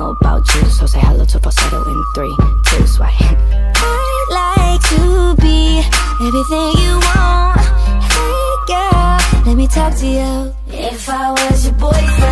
know about you, so say hello to falsetto in 3, 2, sway. I'd like to be everything you want. Hey girl, let me talk to you. If I was your boyfriend,